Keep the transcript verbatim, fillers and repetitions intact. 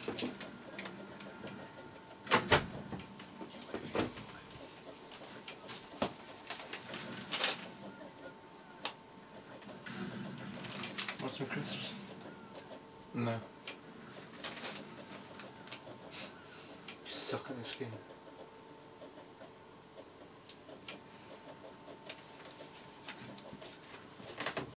Want some crisps? No. Just suck at the skin.